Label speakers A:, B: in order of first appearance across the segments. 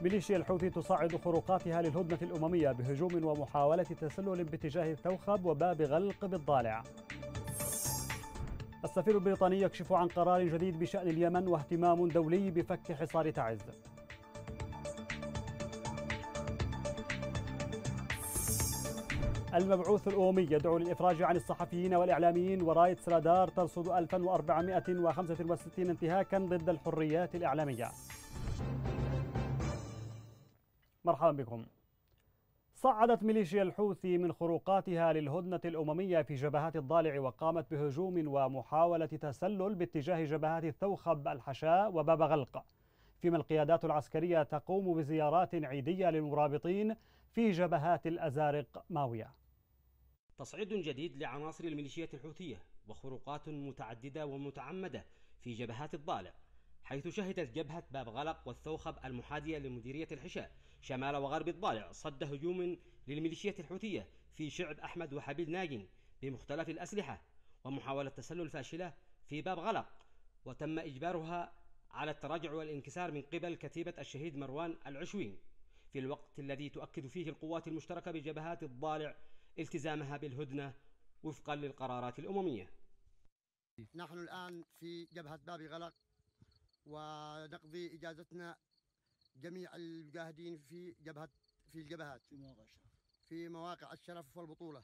A: ميليشيا الحوثي تصعد خروقاتها للهدنة الأممية بهجوم ومحاولة تسلل باتجاه الثوخب وباب غلق بالضالع. السفير البريطاني يكشف عن قرار جديد بشأن اليمن واهتمام دولي بفك حصار تعز. المبعوث الأممي يدعو للإفراج عن الصحفيين والإعلاميين، وراية سرادار ترصد 1465 انتهاكا ضد الحريات الإعلامية. مرحبا بكم. صعدت ميليشيا الحوثي من خروقاتها للهدنة الأممية في جبهات الضالع، وقامت بهجوم ومحاولة تسلل باتجاه جبهات الثوخب، الحشاء وباب غلق، فيما القيادات العسكرية تقوم بزيارات عيدية للمرابطين في جبهات الأزارق ماوية.
B: تصعيد جديد لعناصر الميليشيات الحوثية وخروقات متعددة ومتعمدة في جبهات الضالع، حيث شهدت جبهة باب غلق والثوخب المحاذية لمديرية الحشاء شمال وغرب الضالع صد هجوم للميليشيات الحوثية في شعب أحمد وحبيب ناجن بمختلف الأسلحة، ومحاولة تسلل فاشلة في باب غلق، وتم إجبارها على التراجع والانكسار من قبل كتيبة الشهيد مروان العشوين، في الوقت الذي تؤكد فيه القوات المشتركة بجبهات الضالع التزامها بالهدنة وفقا للقرارات الأممية.
C: نحن الآن في جبهة باب غلق، ونقضي إجازتنا جميع المجاهدين في الجبهات في مواقع الشرف والبطولة.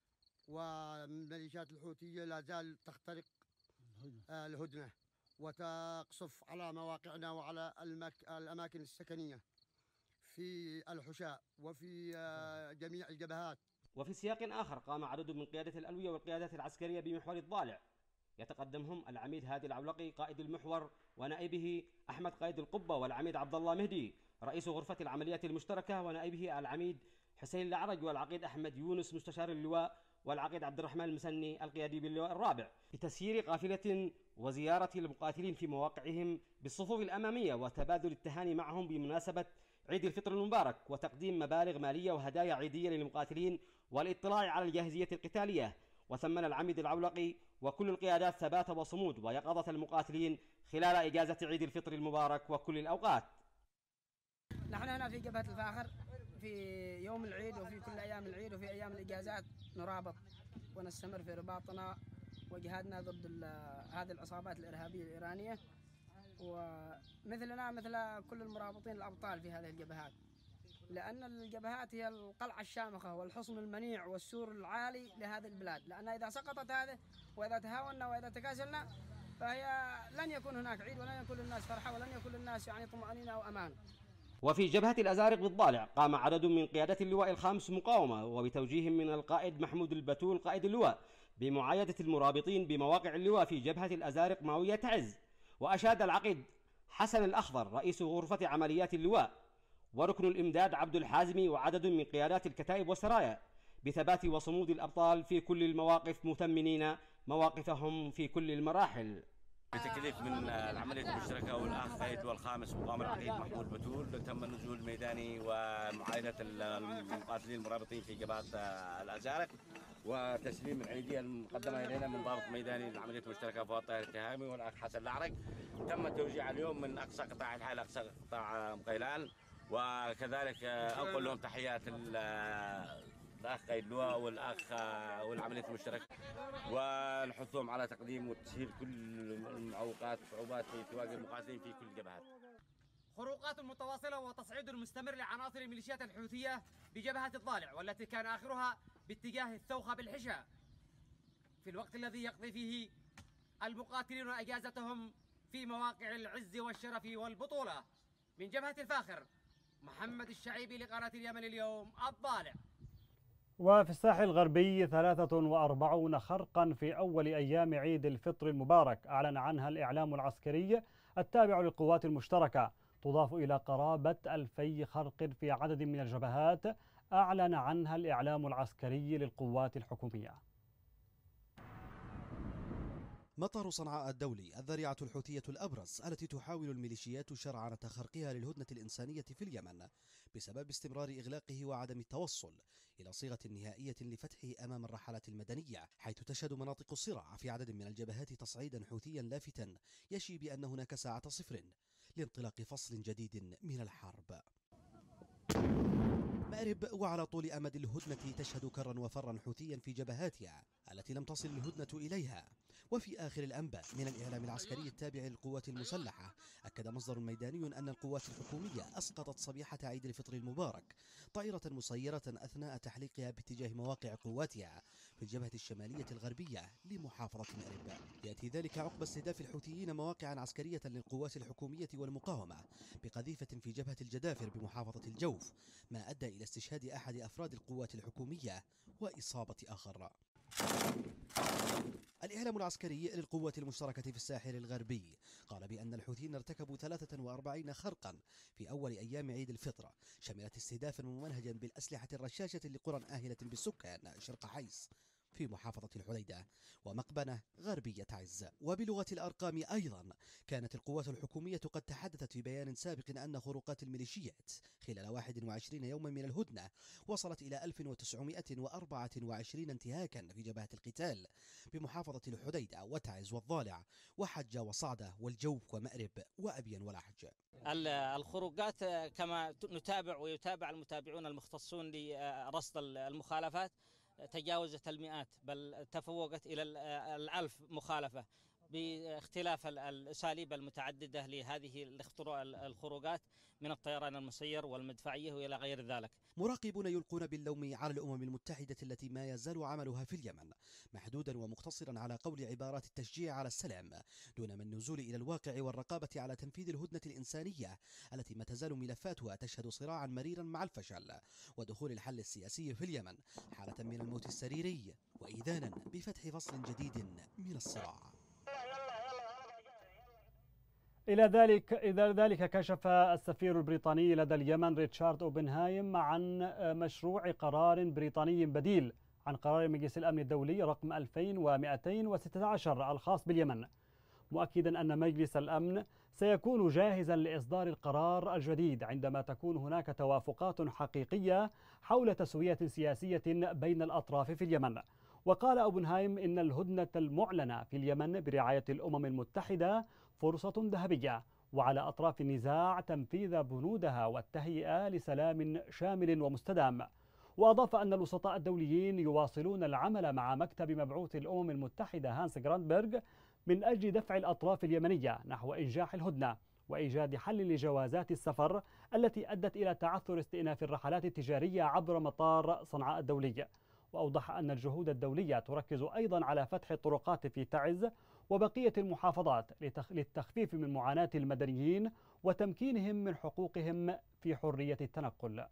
C: والميليشيات الحوثية لا زال تخترق الهدنة وتقصف على مواقعنا وعلى الأماكن السكنية في الحشاء وفي جميع الجبهات.
B: وفي سياق آخر، قام عدد من قيادة الألوية والقيادات العسكرية بمحور الضالع، يتقدمهم العميد هادي العولقي قائد المحور، ونائبه أحمد قائد القبة، والعميد عبد الله مهدي رئيس غرفة العمليات المشتركة، ونائبه العميد حسين العرج، والعقيد أحمد يونس مستشار اللواء، والعقيد عبد الرحمن المسني القيادي باللواء الرابع، بتسيير قافلة وزيارة المقاتلين في مواقعهم بالصفوف الأمامية، وتبادل التهاني معهم بمناسبة عيد الفطر المبارك، وتقديم مبالغ مالية وهدايا عيدية للمقاتلين، والاطلاع على الجاهزية القتالية. وثمن العميد العولقي وكل القيادات ثبات وصمود ويقظة المقاتلين خلال إجازة عيد الفطر المبارك وكل الأوقات.
D: نحن هنا في جبهة الفاخر في يوم العيد وفي كل أيام العيد وفي أيام الإجازات نرابط ونستمر في رباطنا وجهادنا ضد هذه العصابات الإرهابية الإيرانية، ومثلنا مثل كل المرابطين الأبطال في هذه الجبهات، لأن الجبهات هي القلعة الشامخة والحصن المنيع والسور العالي لهذه البلاد، لأن إذا سقطت هذه وإذا تهاونا وإذا تكاسلنا فهي لن يكون هناك عيد ولن يكون للناس فرحة ولن يكون للناس طمأنينة وأمان.
B: وفي جبهة الأزارق بالضالع، قام عدد من قيادة اللواء الخامس مقاومة، وبتوجيه من القائد محمود البتول قائد اللواء بمعايدة المرابطين بمواقع اللواء في جبهة الأزارق ماوية تعز. وأشاد العقيد حسن الأخضر رئيس غرفة عمليات اللواء وركن الإمداد عبد الحازمي وعدد من قيادات الكتائب والسرايا بثبات وصمود الأبطال في كل المواقف، مثمنين مواقفهم في كل المراحل.
E: بتكليف من العملية المشتركة والأخ قائد والخامس مقام العقيد محمود بتول، تم النزول الميداني ومعايدة المقاتلين المرابطين في جبهات الأزارق، وتسليم العيدية المقدمة إلينا من ضابط ميداني للعملية المشتركة فؤاد طاهر التهامي والأخ حسن العرق. تم التوزيع اليوم من أقصى قطاع الحال أقصى قطاع مقيلان، وكذلك أنقل لهم تحيات الأخ قائد اللواء والأخ والعملية المشتركة، ونحثهم على تقديم وتسهيل كل المعوقات والصعوبات في تواجد المقاتلين في كل الجبهات.
F: خروقات متواصلة وتصعيد مستمر لعناصر الميليشيات الحوثية بجبهة الضالع، والتي كان آخرها باتجاه الثوخة بالحشاء، في الوقت الذي يقضي فيه المقاتلون إجازتهم في مواقع العز والشرف والبطولة. من جبهة الفاخر، محمد الشعيبي لقناة اليمن اليوم الضالع.
A: وفي الساحل الغربي 43 خرقا في أول أيام عيد الفطر المبارك، أعلن عنها الإعلام العسكري التابع للقوات المشتركة، تضاف إلى قرابة 2000 خرق في عدد من الجبهات أعلن عنها الإعلام العسكري للقوات الحكومية.
G: مطار صنعاء الدولي، الذريعة الحوثية الأبرز التي تحاول الميليشيات شرعنة خرقها للهدنة الإنسانية في اليمن بسبب استمرار إغلاقه وعدم التوصل إلى صيغة نهائية لفتحه أمام الرحلات المدنية، حيث تشهد مناطق الصراع في عدد من الجبهات تصعيدا حوثيا لافتا يشي بأن هناك ساعة صفر لانطلاق فصل جديد من الحرب. مأرب وعلى طول أمد الهدنة تشهد كرا وفرا حوثيا في جبهاتها التي لم تصل الهدنة إليها. وفي آخر الأنباء من الإعلام العسكري التابع للقوات المسلحة، أكد مصدر ميداني أن القوات الحكومية أسقطت صبيحة عيد الفطر المبارك طائرة مسيرة أثناء تحليقها باتجاه مواقع قواتها في الجبهة الشمالية الغربية لمحافظة مأرب. يأتي ذلك عقب استهداف الحوثيين مواقعا عسكرية للقوات الحكومية والمقاومة بقذيفة في جبهة الجدافر بمحافظة الجوف، ما أدى إلى استشهاد أحد أفراد القوات الحكومية وإصابة آخر. الإعلام العسكري للقوات المشتركة في الساحل الغربي قال بأن الحوثيين ارتكبوا 43 خرقا في أول أيام عيد الفطر، شملت استهدافا ممنهجا بالأسلحة الرشاشة لقرى آهلة بالسكان شرق حيص في محافظة الحديدة ومقبنة غربية عز. وبلغة الأرقام أيضا كانت القوات الحكومية قد تحدثت في بيان سابق أن خروقات الميليشيات خلال 21 يوما من الهدنة وصلت إلى 1924 انتهاكا في جبهة القتال بمحافظة الحديدة وتعز والضالع وحجة وصعدة والجوف ومأرب وأبين ولحج.
H: الخروقات كما نتابع ويتابع المتابعون المختصون لرصد المخالفات تجاوزت المئات، بل تفوقت إلى 1000 مخالفة باختلاف الأساليب المتعددة لهذه الخروقات من الطيران المسير والمدفعية وإلى غير ذلك.
G: مراقبون يلقون باللوم على الأمم المتحدة التي ما يزال عملها في اليمن محدودا ومقتصرا على قول عبارات التشجيع على السلام دون من النزول إلى الواقع والرقابة على تنفيذ الهدنة الإنسانية التي ما تزال ملفاتها تشهد صراعا مريرا مع الفشل ودخول الحل السياسي في اليمن حالة من الموت السريري وإذانا بفتح فصل جديد من الصراع.
A: إلى ذلك كشف السفير البريطاني لدى اليمن ريتشارد أوبنهايم عن مشروع قرار بريطاني بديل عن قرار مجلس الأمن الدولي رقم 2216 الخاص باليمن، مؤكدا أن مجلس الأمن سيكون جاهزا لإصدار القرار الجديد عندما تكون هناك توافقات حقيقية حول تسوية سياسية بين الأطراف في اليمن. وقال أوبنهايم إن الهدنة المعلنة في اليمن برعاية الأمم المتحدة فرصة ذهبية، وعلى أطراف النزاع تنفيذ بنودها والتهيئة لسلام شامل ومستدام. وأضاف أن الوسطاء الدوليين يواصلون العمل مع مكتب مبعوث الأمم المتحدة هانس جراندبرغ من أجل دفع الأطراف اليمنية نحو إنجاح الهدنة وإيجاد حل لجوازات السفر التي أدت إلى تعثر استئناف الرحلات التجارية عبر مطار صنعاء الدولي. وأوضح أن الجهود الدولية تركز أيضا على فتح الطرقات في تعز وبقية المحافظات للتخفيف من معاناة المدنيين وتمكينهم من حقوقهم في حرية التنقل.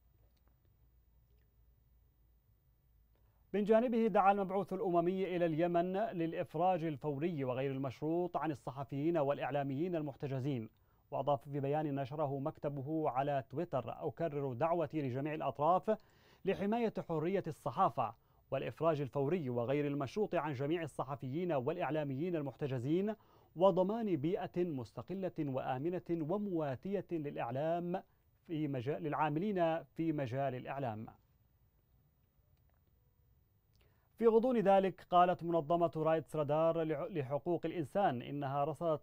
A: من جانبه دعا المبعوث الأممي إلى اليمن للإفراج الفوري وغير المشروط عن الصحفيين والإعلاميين المحتجزين. وأضاف في بيان نشره مكتبه على تويتر: أكرر دعوتي لجميع الأطراف لحماية حرية الصحافة والإفراج الفوري وغير المشروط عن جميع الصحفيين والإعلاميين المحتجزين وضمان بيئة مستقلة وآمنة ومواتية للعاملين في مجال الإعلام. في غضون ذلك قالت منظمة رايتس رادار لحقوق الإنسان إنها رصدت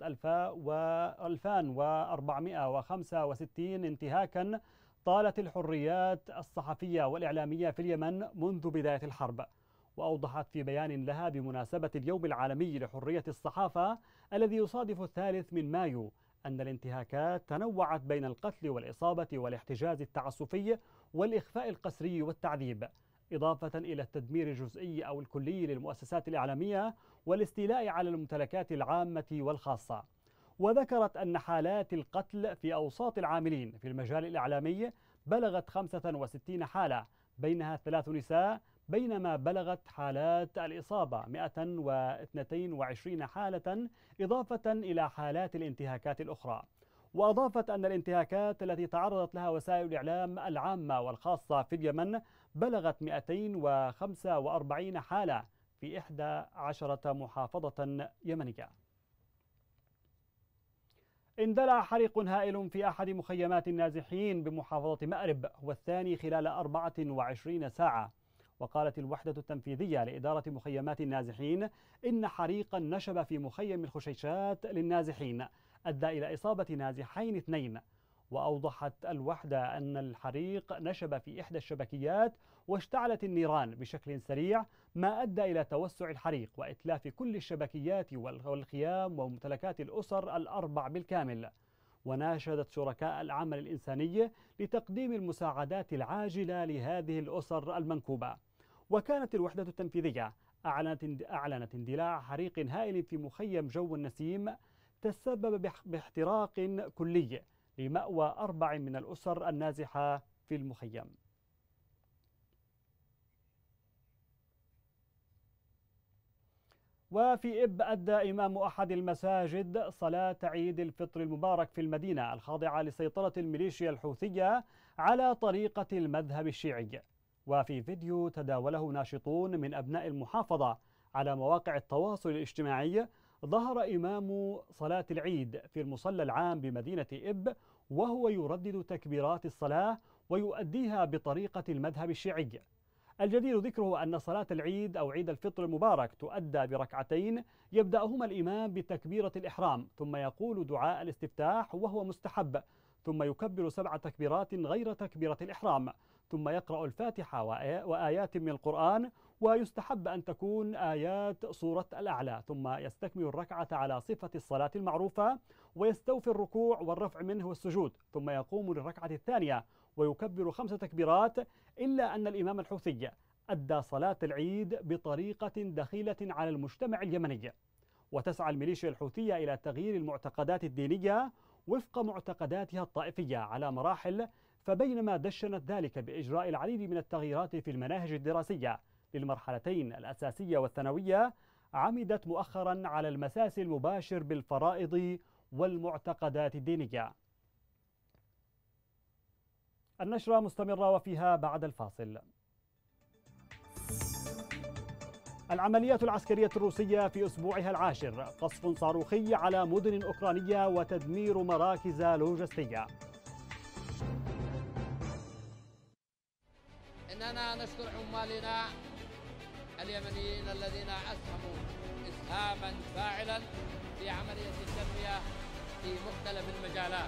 A: 2465 انتهاكا طالت الحريات الصحفية والإعلامية في اليمن منذ بداية الحرب. وأوضحت في بيان لها بمناسبة اليوم العالمي لحرية الصحافة الذي يصادف 3 مايو أن الانتهاكات تنوعت بين القتل والإصابة والاحتجاز التعسفي والإخفاء القسري والتعذيب، إضافة إلى التدمير الجزئي أو الكلي للمؤسسات الإعلامية والاستيلاء على الممتلكات العامة والخاصة. وذكرت أن حالات القتل في أوساط العاملين في المجال الإعلامي بلغت 65 حالة، بينها 3 نساء، بينما بلغت حالات الإصابة 122 حالة، إضافة إلى حالات الانتهاكات الأخرى. وأضافت أن الانتهاكات التي تعرضت لها وسائل الإعلام العامة والخاصة في اليمن بلغت 245 حالة في 11 محافظة يمنية. اندلع حريق هائل في أحد مخيمات النازحين بمحافظة مأرب، هو الثاني خلال 24 ساعة. وقالت الوحدة التنفيذية لإدارة مخيمات النازحين إن حريقا نشب في مخيم الخشيشات للنازحين أدى إلى إصابة نازحين 2. وأوضحت الوحدة أن الحريق نشب في إحدى الشبكيات واشتعلت النيران بشكل سريع، ما أدى إلى توسع الحريق وإتلاف كل الشبكيات والخيام وممتلكات الأسر الأربع بالكامل. وناشدت شركاء العمل الإنساني لتقديم المساعدات العاجلة لهذه الأسر المنكوبة. وكانت الوحدة التنفيذية أعلنت اندلاع حريق هائل في مخيم جو النسيم تسبب باحتراق كلي لمأوى 4 من الأسر النازحة في المخيم. وفي إب أدى إمام أحد المساجد صلاة عيد الفطر المبارك في المدينة الخاضعة لسيطرة الميليشيا الحوثية على طريقة المذهب الشيعي. وفي فيديو تداوله ناشطون من أبناء المحافظة على مواقع التواصل الاجتماعي، ظهر إمام صلاة العيد في المصلى العام بمدينة إب وهو يردد تكبيرات الصلاة ويؤديها بطريقة المذهب الشيعي. الجدير ذكره أن صلاة العيد أو عيد الفطر المبارك تؤدى بركعتين يبدأهما الإمام بتكبيرة الإحرام، ثم يقول دعاء الاستفتاح وهو مستحب، ثم يكبر 7 تكبيرات غير تكبيرة الإحرام، ثم يقرأ الفاتحة وآيات من القرآن، ويستحب أن تكون آيات سورة الأعلى، ثم يستكمل الركعة على صفة الصلاة المعروفة ويستوفي الركوع والرفع منه والسجود، ثم يقوم للركعة الثانية ويكبر 5 تكبيرات. إلا أن الإمام الحوثي أدى صلاة العيد بطريقة دخيلة على المجتمع اليمني. وتسعى الميليشيا الحوثية إلى تغيير المعتقدات الدينية وفق معتقداتها الطائفية على مراحل، فبينما دشنت ذلك بإجراء العديد من التغييرات في المناهج الدراسية للمرحلتين الأساسية والثانوية، عمدت مؤخرا على المساس المباشر بالفرائض والمعتقدات الدينية. النشرة مستمرة وفيها بعد الفاصل. العمليات العسكرية الروسية في أسبوعها العاشر، قصف صاروخي على مدن أوكرانية وتدمير مراكز لوجستية.
I: إننا نشكر عمالنا اليمنيين الذين أسهموا إسهاما فاعلا في عملية التنمية في مختلف المجالات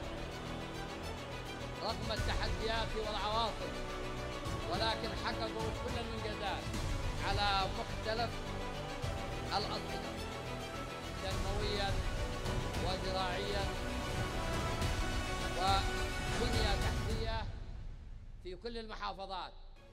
I: رغم التحديات والعواصف، ولكن حققوا كل الإنجازات على مختلف الأصعدة تنمويا وزراعيا وبنية تحتية في كل المحافظات.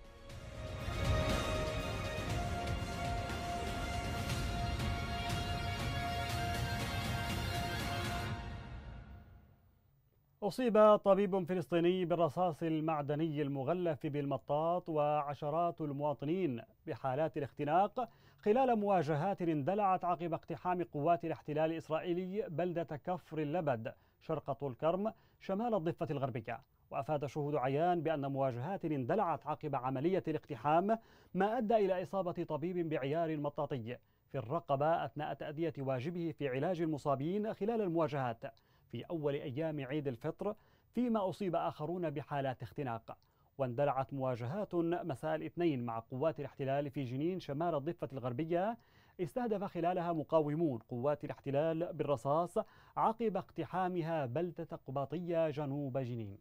A: أصيب طبيب فلسطيني بالرصاص المعدني المغلف بالمطاط وعشرات المواطنين بحالات الاختناق خلال مواجهات اندلعت عقب اقتحام قوات الاحتلال الإسرائيلي بلدة كفر اللبد شرق طول كرم شمال الضفة الغربية. وأفاد شهود عيان بأن مواجهات اندلعت عقب عملية الاقتحام ما أدى إلى إصابة طبيب بعيار مطاطي في الرقبة أثناء تأدية واجبه في علاج المصابين خلال المواجهات في أول أيام عيد الفطر، فيما أصيب آخرون بحالات اختناق. واندلعت مواجهات مساء الاثنين مع قوات الاحتلال في جنين شمال الضفة الغربية، استهدف خلالها مقاومون قوات الاحتلال بالرصاص عقب اقتحامها بلدة قباطية جنوب جنين.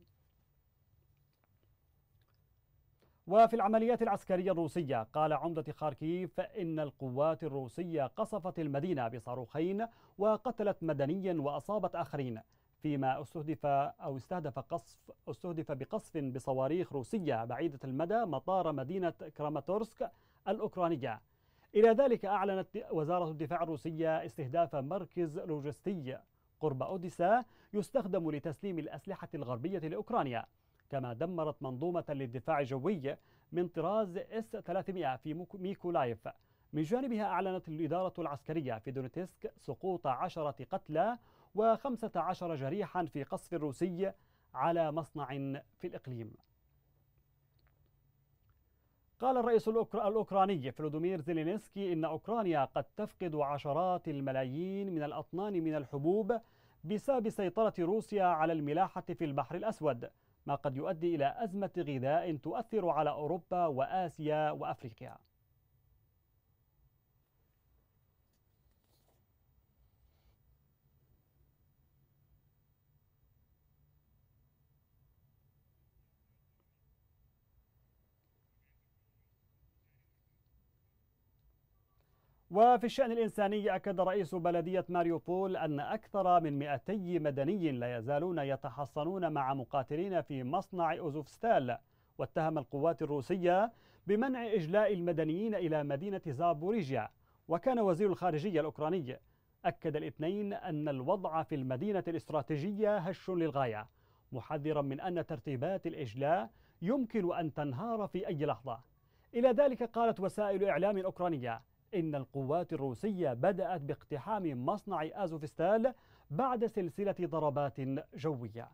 A: وفي العمليات العسكرية الروسية، قال عمدة خاركيف إن القوات الروسية قصفت المدينة بصاروخين وقتلت مدنيا وأصابت آخرين، فيما استهدف بقصف بصواريخ روسية بعيدة المدى مطار مدينة كراماتورسك الأوكرانية. إلى ذلك أعلنت وزارة الدفاع الروسية استهداف مركز لوجستي قرب أوديسا يستخدم لتسليم الأسلحة الغربية لأوكرانيا، كما دمرت منظومة للدفاع الجوي من طراز S-300 في ميكولايف. من جانبها أعلنت الإدارة العسكرية في دونيتسك سقوط 10 قتلى و15 جريحا في قصف روسي على مصنع في الإقليم. قال الرئيس الأوكراني فلودومير زيلينسكي إن أوكرانيا قد تفقد عشرات الملايين من الأطنان من الحبوب بسبب سيطرة روسيا على الملاحة في البحر الأسود، ما قد يؤدي إلى أزمة غذاء تؤثر على أوروبا وآسيا وأفريقيا. وفي الشأن الإنساني أكد رئيس بلدية ماريوبول أن أكثر من 200 مدني لا يزالون يتحصنون مع مقاتلين في مصنع أوزوفستال، واتهم القوات الروسية بمنع إجلاء المدنيين إلى مدينة زابوريجيا. وكان وزير الخارجية الأوكراني أكد الاثنين أن الوضع في المدينة الاستراتيجية هش للغاية، محذرا من أن ترتيبات الإجلاء يمكن أن تنهار في أي لحظة. إلى ذلك قالت وسائل إعلام أوكرانية إن القوات الروسية بدأت باقتحام مصنع أزوفستال بعد سلسلة ضربات جوية.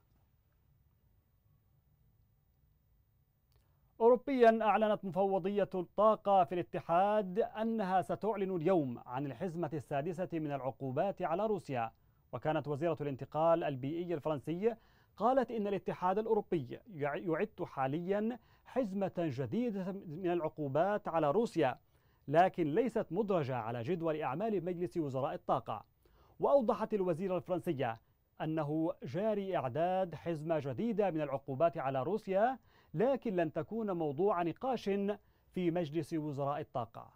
A: أوروبيا أعلنت مفوضية الطاقة في الاتحاد أنها ستعلن اليوم عن الحزمة السادسة من العقوبات على روسيا. وكانت وزيرة الانتقال البيئي الفرنسي قالت إن الاتحاد الأوروبي يعد حاليا حزمة جديدة من العقوبات على روسيا، لكن ليست مدرجة على جدول أعمال مجلس وزراء الطاقة. وأوضحت الوزيرة الفرنسية أنه جاري إعداد حزمة جديدة من العقوبات على روسيا، لكن لن تكون موضوع نقاش في مجلس وزراء الطاقة.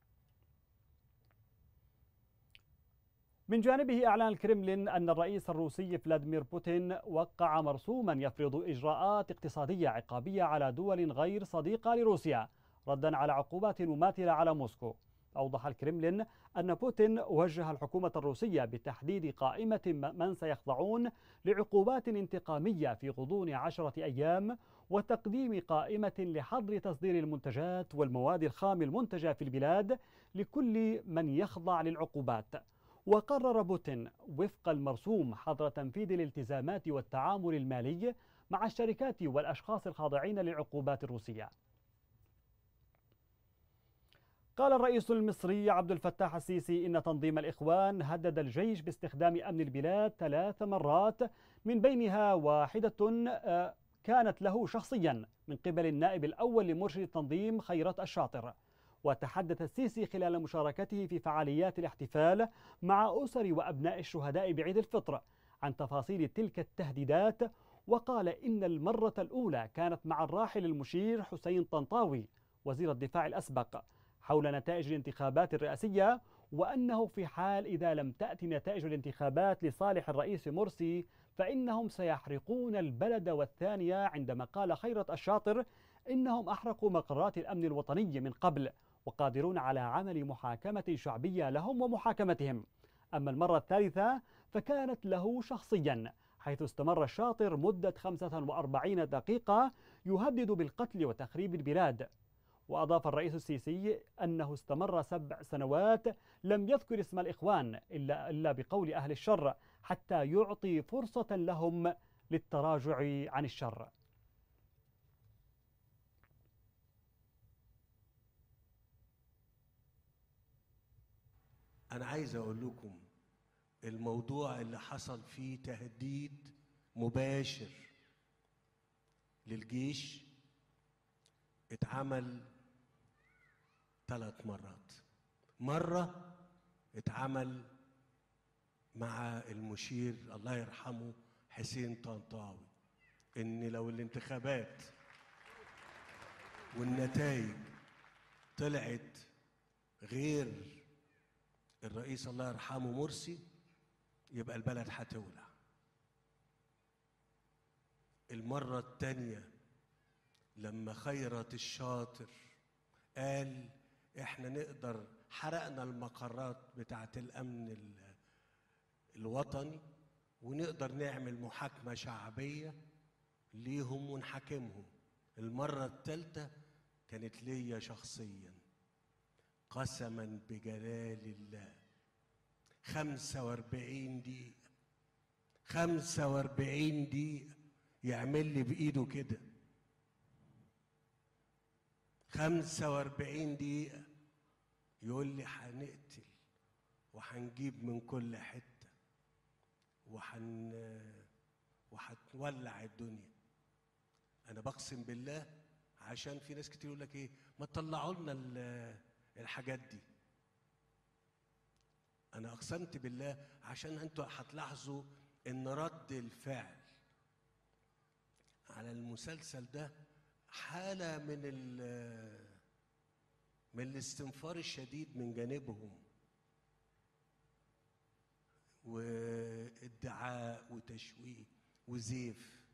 A: من جانبه أعلن الكرملين أن الرئيس الروسي فلاديمير بوتين وقع مرسوما يفرض إجراءات اقتصادية عقابية على دول غير صديقة لروسيا ردا على عقوبات مماثلة على موسكو. أوضح الكرملين أن بوتين وجه الحكومة الروسية بتحديد قائمة من سيخضعون لعقوبات انتقامية في غضون 10 أيام، وتقديم قائمة لحظر تصدير المنتجات والمواد الخام المنتجة في البلاد لكل من يخضع للعقوبات. وقرر بوتين وفق المرسوم حظر تنفيذ الالتزامات والتعامل المالي مع الشركات والأشخاص الخاضعين للعقوبات الروسية. قال الرئيس المصري عبد الفتاح السيسي إن تنظيم الإخوان هدد الجيش باستخدام أمن البلاد 3 مرات، من بينها واحدة كانت له شخصيا من قبل النائب الأول لمرشد التنظيم خيرت الشاطر. وتحدث السيسي خلال مشاركته في فعاليات الاحتفال مع أسر وأبناء الشهداء بعيد الفطر عن تفاصيل تلك التهديدات، وقال إن المرة الأولى كانت مع الراحل المشير حسين طنطاوي وزير الدفاع الأسبق حول نتائج الانتخابات الرئاسية، وأنه في حال إذا لم تأتي نتائج الانتخابات لصالح الرئيس مرسي فإنهم سيحرقون البلد. والثانية عندما قال خيرت الشاطر إنهم أحرقوا مقرات الأمن الوطني من قبل وقادرون على عمل محاكمة شعبية لهم ومحاكمتهم. أما المرة الثالثة فكانت له شخصيا، حيث استمر الشاطر مدة 45 دقيقة يهدد بالقتل وتخريب البلاد. وأضاف الرئيس السيسي أنه استمر 7 سنوات لم يذكر اسم الإخوان إلا بقول أهل الشر حتى يعطي فرصة لهم للتراجع عن الشر.
J: أنا عايز أقول لكم الموضوع اللي حصل فيه تهديد مباشر للجيش اتعمل 3 مرات. مرة اتعمل مع المشير الله يرحمه حسين طنطاوي، إن لو الانتخابات والنتائج طلعت غير الرئيس الله يرحمه مرسي يبقى البلد هتولع. المرة التانية لما خيرت الشاطر قال احنا نقدر، حرقنا المقرات بتاعة الأمن الوطني ونقدر نعمل محاكمة شعبية ليهم ونحاكمهم. المرة الثالثة كانت ليا شخصيا، قسما بجلال الله 45 دقيقة 45 دقيقة يعمل لي بإيده كده 45 دقيقة يقول لي هنقتل وهنجيب من كل حتة وهتولع الدنيا. أنا بقسم بالله، عشان في ناس كتير يقول لك إيه ما تطلعوا لنا الحاجات دي. أنا أقسمت بالله عشان أنتوا هتلاحظوا إن رد الفعل على المسلسل ده حالة من الاستنفار الشديد من جانبهم. وادعاء وتشويه وزيف.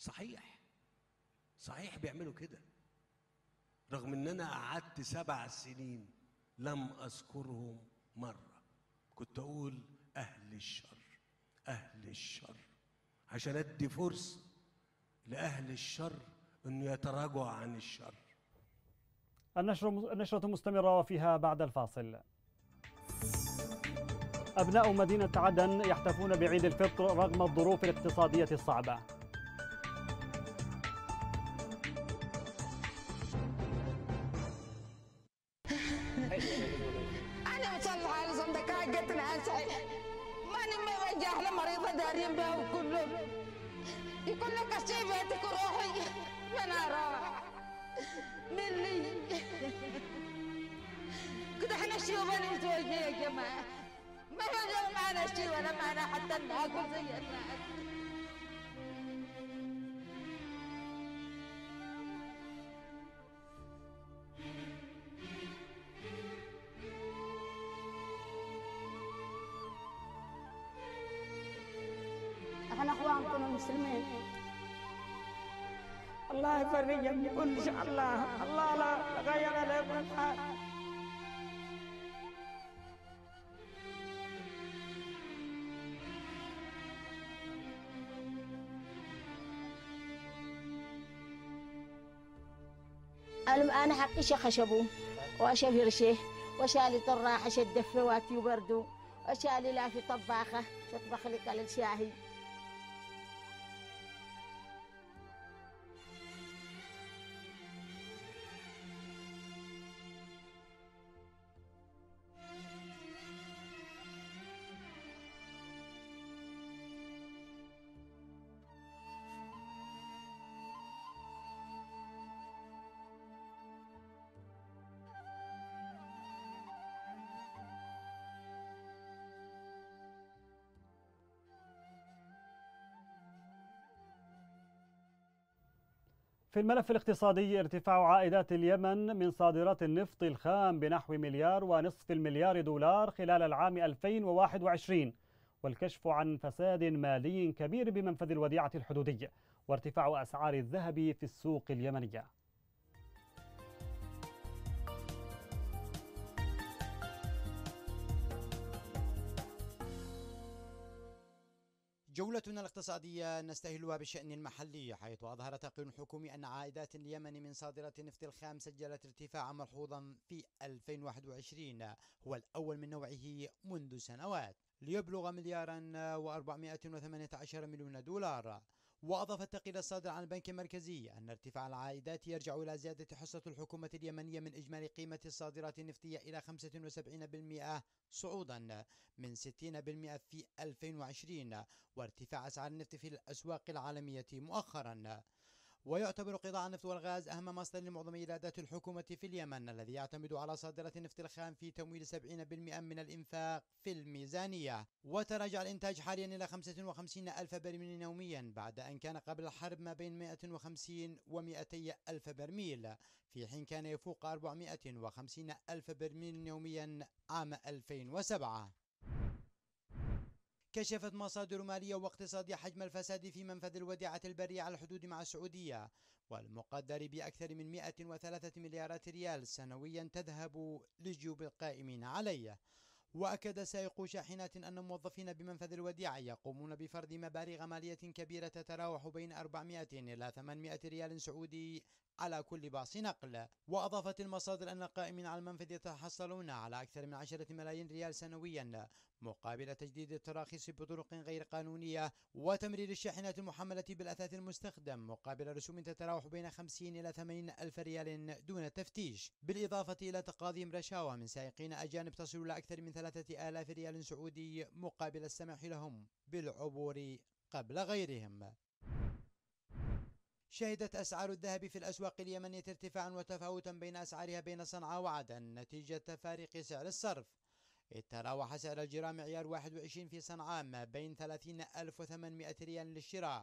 J: صحيح بيعملوا كده، رغم ان انا قعدت 7 سنين لم اذكرهم مرة. كنت اقول اهل الشر عشان ادي فرصة لاهل الشر انه يتراجعوا عن الشر.
A: النشرة مستمرة وفيها بعد الفاصل. أبناء مدينة عدن يحتفون بعيد الفطر رغم الظروف الاقتصادية الصعبة.
K: أنا مصلحة على صندوقات قتنا سعيد، ماني موجه لمريضة دارين بها وكلهم يقول لك الشيباتك روحي وانا راح مني كده احنا شيوبنا متوجه يا جماعة، ما هو معنا شيء ولا معنا حتى ناكل زي الناس. احنا اخوانكم المسلمين، الله يفرجهم ان شاء الله. الله لا غير لكم الحال. أنا حقي خشبو وأشفر شيه وشالي طراحة شدفة واتي وبردو وشالي لا في طباخة تطبخ لك على الشاهي.
A: في الملف الاقتصادي، ارتفاع عائدات اليمن من صادرات النفط الخام بنحو $1.5 مليار خلال العام 2021، والكشف عن فساد مالي كبير بمنفذ الوديعة الحدودي، وارتفاع أسعار الذهب في السوق اليمنية.
L: جولتنا الاقتصادية نستهلها بالشأن المحلي، حيث أظهر تقرير حكومي أن عائدات اليمن من صادرات النفط الخام سجلت ارتفاعا ملحوظا في 2021، هو الأول من نوعه منذ سنوات، ليبلغ $1,418,000,000. وأضاف التقرير الصادر عن البنك المركزي أن ارتفاع العائدات يرجع إلى زيادة حصة الحكومة اليمنية من إجمالي قيمة الصادرات النفطية إلى 75%، صعودا من 60% في 2020، وارتفاع أسعار النفط في الأسواق العالمية مؤخرا. ويعتبر قطاع النفط والغاز أهم مصدر لمعظم إيرادات الحكومة في اليمن، الذي يعتمد على صادرات النفط الخام في تمويل 70% من الإنفاق في الميزانية. وتراجع الإنتاج حاليا إلى 55,000 برميل يوميا، بعد أن كان قبل الحرب ما بين 150 و200 ألف برميل، في حين كان يفوق 450 ألف برميل يوميا عام 2007. كشفت مصادر مالية واقتصادية حجم الفساد في منفذ الوديعة البرية على الحدود مع السعودية، والمقدر بأكثر من 103 مليارات ريال سنويا تذهب لجيوب القائمين عليه. وأكد سائقو شاحنات أن الموظفين بمنفذ الوديعة يقومون بفرض مبالغ مالية كبيرة تتراوح بين 400 إلى 800 ريال سعودي على كل باص نقل. وأضافت المصادر أن القائمين على المنفذ يتحصلون على أكثر من 10 ملايين ريال سنويا مقابل تجديد التراخيص بطرق غير قانونية، وتمرير الشاحنات المحملة بالأثاث المستخدم مقابل رسوم تتراوح بين 50 إلى 80 ألف ريال دون تفتيش، بالإضافة إلى تقاضيهم رشاوى من سائقين أجانب تصل إلى أكثر من 3000 ريال سعودي مقابل السماح لهم بالعبور قبل غيرهم. شهدت أسعار الذهب في الأسواق اليمنية ارتفاعا وتفاوتا بين أسعارها بين صنعاء وعدن نتيجة فارق سعر الصرف. تراوح سعر الجرام معيار 21 في صنعاء ما بين 30,800 ريال للشراء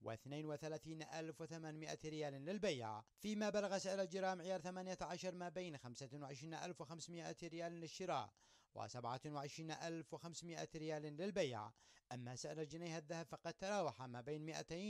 L: و32,800 ريال للبيع، فيما بلغ سعر الجرام معيار 18 ما بين 25,500 ريال للشراء و27500 ريال للبيع. أما سعر الجنيه الذهب فقد تراوح ما بين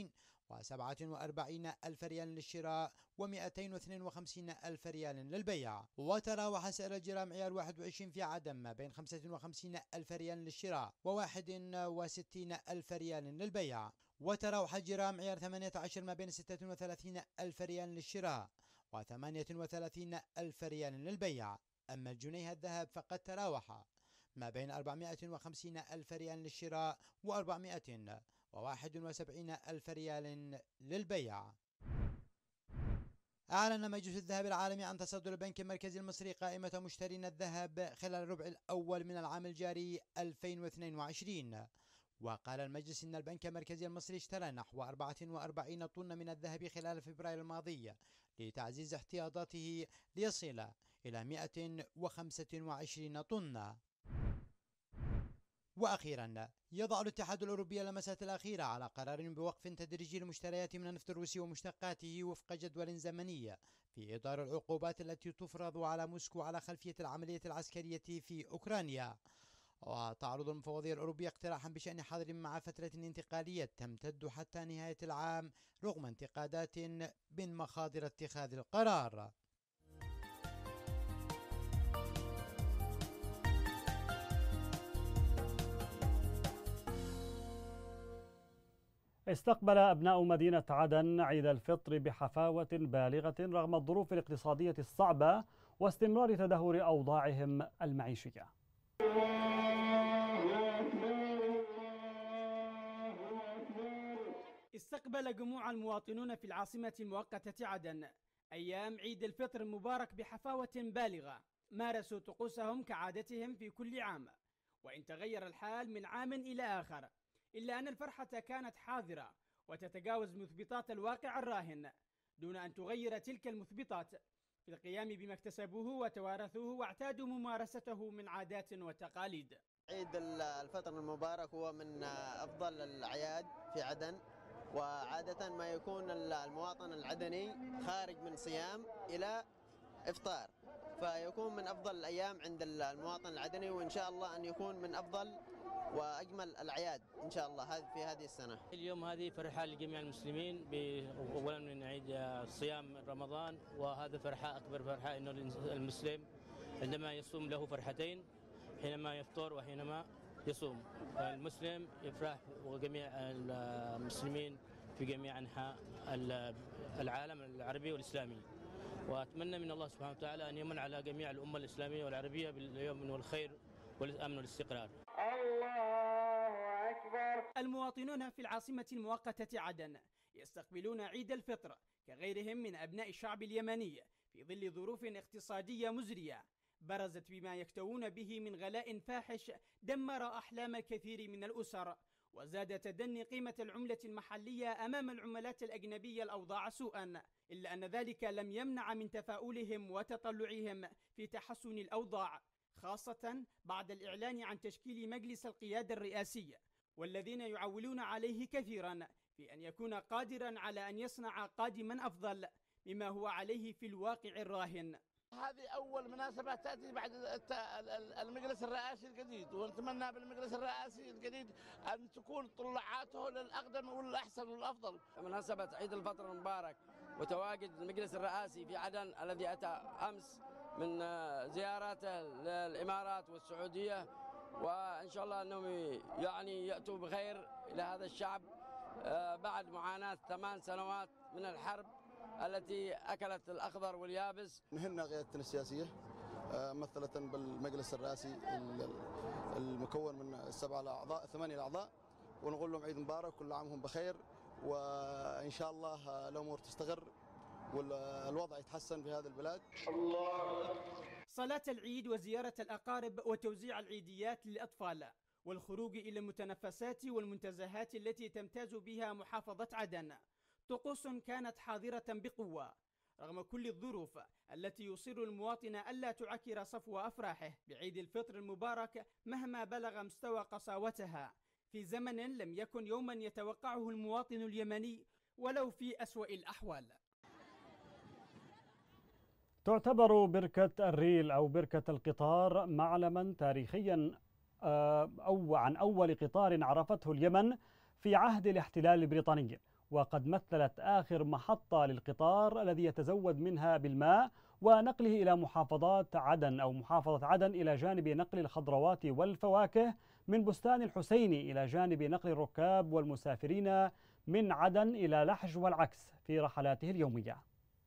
L: 247 ألف ريال للشراء و252 ألف ريال للبيع. وتراوح سعر الجرام عيار 21 في عدن ما بين 55 ألف ريال للشراء و61 ألف ريال للبيع. وتراوح جرام عيار 18 ما بين 36 ألف ريال للشراء و38 ألف ريال للبيع. أما الجنيه الذهب فقد تراوح ما بين 450 ألف ريال للشراء و471 ألف ريال للبيع. أعلن مجلس الذهب العالمي عن تصدر البنك المركزي المصري قائمة مشترين الذهب خلال الربع الأول من العام الجاري 2022. وقال المجلس إن البنك المركزي المصري اشترى نحو 44 طن من الذهب خلال فبراير الماضي لتعزيز احتياطاته ليصل إلى 125 طن. وأخيرا يضع الاتحاد الأوروبي اللمسات الأخيرة على قرار بوقف تدريجي للمشتريات من النفط الروسي ومشتقاته وفق جدول زمني في إطار العقوبات التي تفرض على موسكو على خلفية العملية العسكرية في أوكرانيا. وتعرض المفوضية الأوروبية اقتراحا بشأن حظر مع فترة انتقالية تمتد حتى نهاية العام رغم انتقادات من مخاضر اتخاذ القرار.
A: استقبل أبناء مدينة عدن عيد الفطر بحفاوة بالغة رغم الظروف الاقتصادية الصعبة واستمرار تدهور أوضاعهم المعيشية.
M: استقبل جموع المواطنون في العاصمة المؤقتة عدن أيام عيد الفطر المبارك بحفاوة بالغة. مارسوا طقوسهم كعادتهم في كل عام، وإن تغير الحال من عام إلى آخر إلا أن الفرحة كانت حاضرة وتتجاوز مثبطات الواقع الراهن دون أن تغير تلك المثبطات في القيام بما اكتسبوه وتوارثوه واعتادوا ممارسته من عادات وتقاليد.
N: عيد الفطر المبارك هو من أفضل الأعياد في عدن، وعادة ما يكون المواطن العدني خارج من صيام إلى إفطار، فيكون من أفضل الأيام عند المواطن العدني، وإن شاء الله أن يكون من أفضل وأجمل الأعياد إن شاء الله في هذه السنة.
O: اليوم هذه فرحة لجميع المسلمين، أولا من عيد صيام رمضان، وهذا فرحة أكبر فرحة إنه المسلم عندما يصوم له فرحتين، حينما يفطر وحينما يصوم. المسلم يفرح وجميع المسلمين في جميع أنحاء العالم العربي والإسلامي، وأتمنى من الله سبحانه وتعالى أن يمن على جميع الأمة الإسلامية والعربية باليوم والخير والأمن والاستقرار.
M: الله أكبر. المواطنون في العاصمة المؤقتة عدن يستقبلون عيد الفطر كغيرهم من أبناء الشعب اليمني في ظل ظروف اقتصادية مزرية برزت بما يكتوون به من غلاء فاحش دمر أحلام الكثير من الأسر، وزاد تدني قيمة العملة المحلية أمام العملات الأجنبية الأوضاع سوءا، إلا أن ذلك لم يمنع من تفاؤلهم وتطلعهم في تحسن الأوضاع، خاصة بعد الإعلان عن تشكيل مجلس القيادة الرئاسي، والذين يعولون عليه كثيرا في أن يكون قادرا على أن يصنع قادما أفضل مما هو عليه في الواقع الراهن.
P: هذه أول مناسبة تأتي بعد المجلس الرئاسي الجديد، ونتمنى بالمجلس الرئاسي الجديد أن تكون طلعاته للأقدم والأحسن والأفضل.
Q: مناسبة عيد الفطر المبارك وتواجد المجلس الرئاسي في عدن الذي أتى أمس من زياراته للإمارات والسعودية، وإن شاء الله أنهم يأتوا بخير إلى هذا الشعب بعد معاناة 8 سنوات من الحرب التي أكلت الأخضر واليابس.
R: نهنئ قيادتنا السياسية مثلة بالمجلس الرئاسي المكون من 8 أعضاء، ونقول لهم عيد مبارك، كل عام وهم بخير، وإن شاء الله الأمور تستقر والوضع يتحسن في هذا البلاد.
M: صلاة العيد وزيارة الأقارب وتوزيع العيديات للأطفال والخروج إلى المتنفسات والمنتزهات التي تمتاز بها محافظة عدن طقوس كانت حاضرة بقوة رغم كل الظروف التي يصر المواطن ألا تعكر صفو أفراحه بعيد الفطر المبارك مهما بلغ مستوى قساوتها في زمن لم يكن يوما يتوقعه المواطن اليمني ولو في أسوأ الأحوال.
A: تعتبر بركة الريل أو بركة القطار معلما تاريخيا أو عن أول قطار عرفته اليمن في عهد الاحتلال البريطاني، وقد مثلت آخر محطة للقطار الذي يتزود منها بالماء ونقله إلى محافظات عدن أو محافظة عدن، إلى جانب نقل الخضروات والفواكه من بستان الحسيني، إلى جانب نقل الركاب والمسافرين من عدن إلى لحج والعكس في رحلاته اليومية.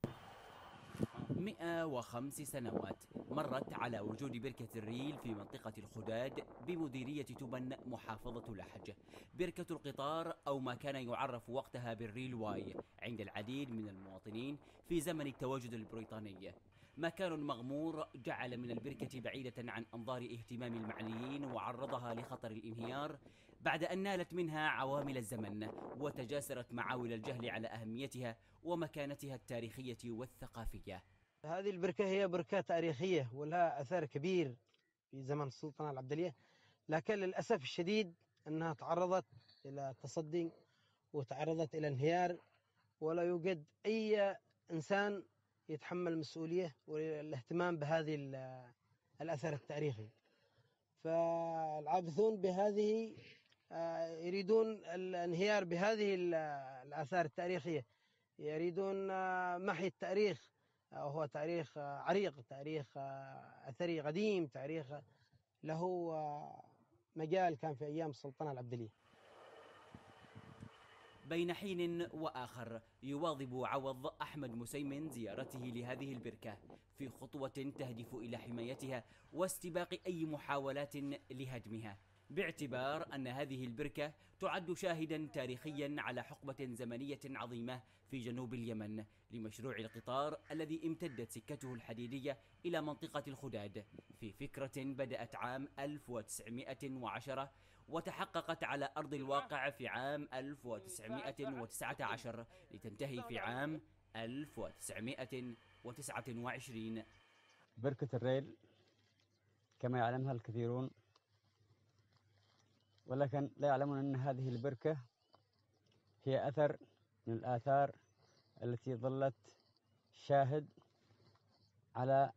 S: 105 سنوات مرت على وجود بركة الريل في منطقة الخداد بمديرية تبن محافظة لحج. بركة القطار أو ما كان يعرف وقتها بالريل واي عند العديد من المواطنين في زمن التواجد البريطاني. مكان مغمور جعل من البركة بعيدة عن أنظار اهتمام المعنيين وعرضها لخطر الانهيار بعد أن نالت منها عوامل الزمن وتجاسرت معاول الجهل على أهميتها ومكانتها التاريخية والثقافية.
T: هذه البركة هي بركة تاريخية ولها أثر كبير في زمن السلطنة العبدلية، لكن للأسف الشديد أنها تعرضت إلى تصدي وتعرضت إلى انهيار، ولا يوجد أي إنسان يتحمل المسؤولية والاهتمام بهذه الأثر التاريخي. فالعابثون بهذه يريدون الانهيار بهذه الآثار التاريخية، يريدون محي التاريخ، وهو تاريخ عريق، تاريخ أثري قديم، تاريخ له مجال كان في أيام السلطنة العبدلية.
S: بين حين وآخر يواظب عوض أحمد مسيمن زيارته لهذه البركة في خطوة تهدف إلى حمايتها واستباق أي محاولات لهدمها، باعتبار أن هذه البركة تعد شاهدا تاريخيا على حقبة زمنية عظيمة في جنوب اليمن لمشروع القطار الذي امتدت سكته الحديدية إلى منطقة الخداد في فكرة بدأت عام 1910 وتحققت على أرض الواقع في عام 1919 لتنتهي في عام 1929.
U: بركة الريل كما يعلمها الكثيرون، ولكن لا يعلمون أن هذه البركة هي أثر من الآثار التي ظلت شاهد على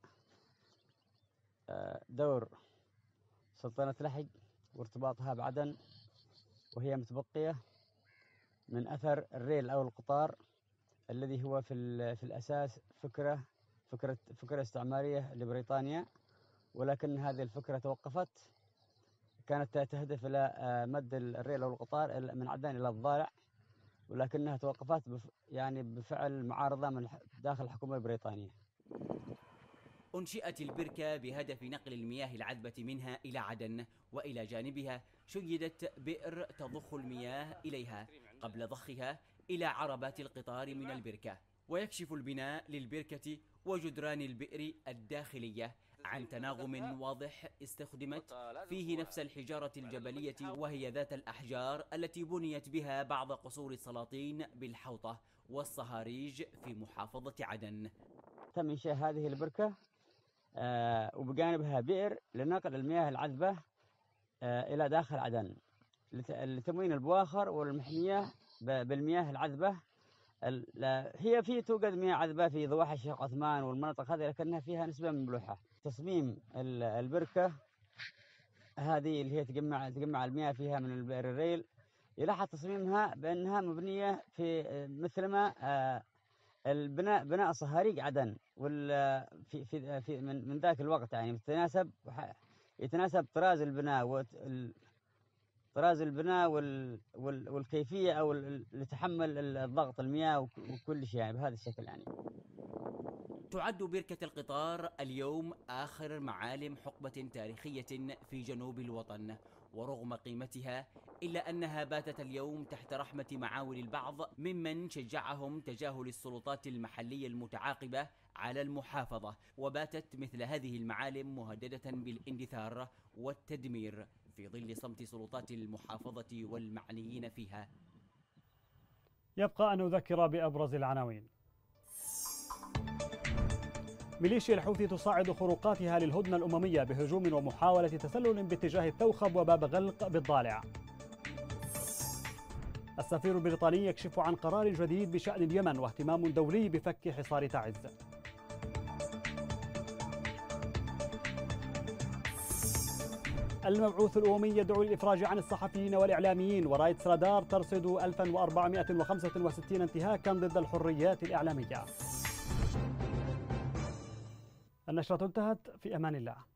U: دور سلطنة لحج وارتباطها بعدن، وهي متبقية من أثر الريل أو القطار الذي هو في الأساس فكرة استعمارية لبريطانيا، ولكن هذه الفكرة توقفت. كانت تهدف إلى مد الريل أو القطار من عدن إلى الضالع، ولكنها توقفت بفعل معارضة من داخل الحكومة البريطانية.
S: أنشئت البركة بهدف نقل المياه العذبة منها إلى عدن، وإلى جانبها شيدت بئر تضخ المياه إليها قبل ضخها إلى عربات القطار من البركة. ويكشف البناء للبركة وجدران البئر الداخلية عن تناغم واضح استخدمت فيه نفس الحجارة الجبلية، وهي ذات الأحجار التي بنيت بها بعض قصور السلاطين بالحوطة والصهاريج في محافظة عدن.
U: تم إنشاء هذه البركة وبجانبها بئر لنقل المياه العذبة إلى داخل عدن لتموين البواخر والمحمية بالمياه العذبة. هي توجد مياه عذبة في ضواحي الشيخ عثمان والمناطق هذه، لكنها فيها نسبة من ملوحة. تصميم البركة هذه اللي هي تجمع المياه فيها من البئر الريل، يلاحظ تصميمها بأنها مبنية في مثلما بناء صهاريج عدن في من ذاك الوقت، يتناسب طراز البناء والكيفية أو لتحمل الضغط المياه وكل شيء بهذا الشكل.
S: تعد بركة القطار اليوم آخر معالم حقبة تاريخية في جنوب الوطن، ورغم قيمتها إلا أنها باتت اليوم تحت رحمة معاول البعض ممن شجعهم تجاهل السلطات المحلية المتعاقبة على المحافظة، وباتت مثل هذه المعالم مهددة بالاندثار والتدمير في ظل صمت سلطات المحافظة والمعنيين فيها.
A: يبقى أن نذكر بأبرز العناوين. ميليشيا الحوثي تصاعد خروقاتها للهدنة الأممية بهجوم ومحاولة تسلل باتجاه الثوخب وباب غلق بالضالع. السفير البريطاني يكشف عن قرار جديد بشأن اليمن واهتمام دولي بفك حصار تعز. المبعوث الأممي يدعو للإفراج عن الصحفيين والإعلاميين، ورايتس رادار ترصد 1465 انتهاكا ضد الحريات الإعلامية. النشرة انتهت، في أمان الله.